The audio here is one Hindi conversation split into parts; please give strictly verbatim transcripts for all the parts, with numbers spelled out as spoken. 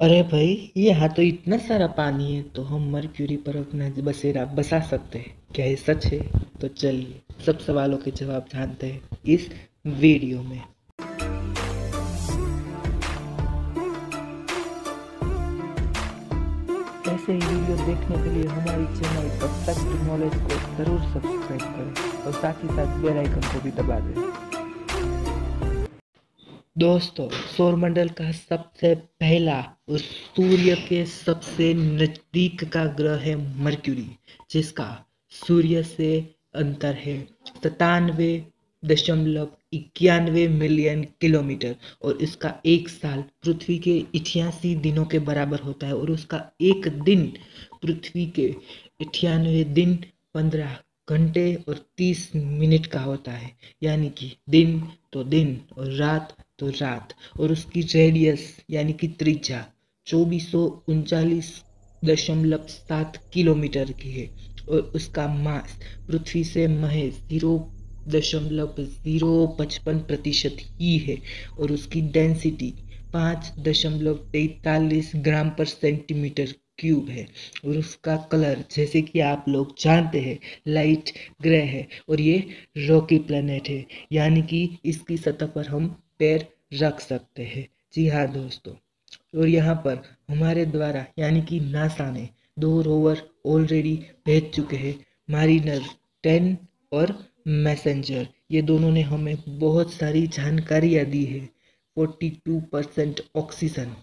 अरे भाई, यहाँ तो इतना सारा पानी है तो हम मरक्यूरी पर अपना बसेरा बसा सकते हैं। क्या ये सच है? तो चलिए सब सवालों के जवाब जानते हैं इस वीडियो में। ऐसे ही वीडियो देखने के लिए हमारी चैनल परफेक्ट नॉलेज को ज़रूर सब्सक्राइब करें और साथ ही साथ बेल आइकन को भी दबा दें। दोस्तों, सौरमंडल का सबसे पहला और सूर्य के सबसे नजदीक का ग्रह है मरक्यूरी, जिसका सूर्य से अंतर है सतानवे दशमलव इक्यानवे मिलियन किलोमीटर और इसका एक साल पृथ्वी के इक्यासी दिनों के बराबर होता है और उसका एक दिन पृथ्वी के अठानवे दिन पंद्रह घंटे और तीस मिनट का होता है। यानी कि दिन तो दिन और रात तो रात। और उसकी रेडियस यानी कि त्रिज्या चौबीस सौ उनचालीस दशमलव सात किलोमीटर की है और उसका मास पृथ्वी से महज जीरो दशमलव जीरो पचपन प्रतिशत ही है और उसकी डेंसिटी पाँच दशमलव तैतालीस ग्राम पर सेंटीमीटर क्यूब है। और उसका कलर जैसे कि आप लोग जानते हैं लाइट ग्रे है और ये रॉकी प्लेनेट है, यानी कि इसकी सतह पर हम पैर रख सकते हैं। जी हाँ दोस्तों, और यहाँ पर हमारे द्वारा यानी कि नासा ने दो रोवर ऑलरेडी भेज चुके हैं, मारिनर टेन और मैसेंजर। ये दोनों ने हमें बहुत सारी जानकारियाँ दी है। फोर्टी टू परसेंट ऑक्सीजन,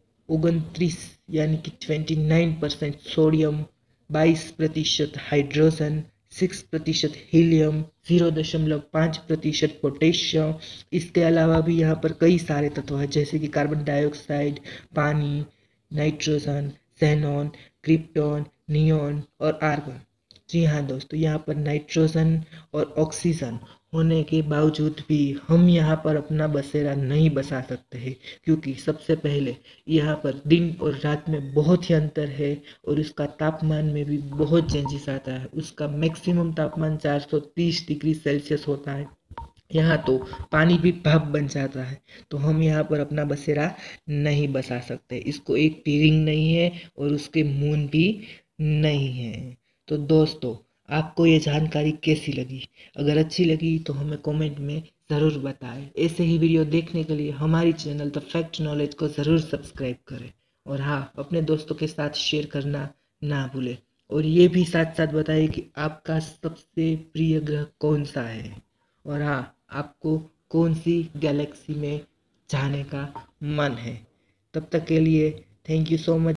उनतीस यानी कि ट्वेंटी नाइन परसेंट सोडियम, बाईस प्रतिशत हाइड्रोजन, सिक्स प्रतिशत हीलियम, जीरो दशमलव पाँच प्रतिशत पोटेशियम। इसके अलावा भी यहाँ पर कई सारे तत्व हैं जैसे कि कार्बन डाइऑक्साइड, पानी, नाइट्रोजन, xenon, क्रिप्टॉन, नियॉन और आर्गन। जी हाँ दोस्तों, यहाँ पर नाइट्रोजन और ऑक्सीजन होने के बावजूद भी हम यहाँ पर अपना बसेरा नहीं बसा सकते हैं, क्योंकि सबसे पहले यहाँ पर दिन और रात में बहुत ही अंतर है और उसका तापमान में भी बहुत चेंजेस आता है। उसका मैक्सिमम तापमान चार सौ तीस डिग्री सेल्सियस होता है। यहाँ तो पानी भी भाप बन जाता है, तो हम यहाँ पर अपना बसेरा नहीं बसा सकते। इसको एक भी रिंग नहीं है और उसके मून भी नहीं है। तो दोस्तों, आपको ये जानकारी कैसी लगी? अगर अच्छी लगी तो हमें कमेंट में ज़रूर बताएं। ऐसे ही वीडियो देखने के लिए हमारी चैनल द फैक्ट नॉलेज को ज़रूर सब्सक्राइब करें और हाँ, अपने दोस्तों के साथ शेयर करना ना भूलें। और ये भी साथ साथ बताइए कि आपका सबसे प्रिय ग्रह कौन सा है और हाँ, आपको कौन सी गैलेक्सी में जाने का मन है। तब तक के लिए थैंक यू सो मच।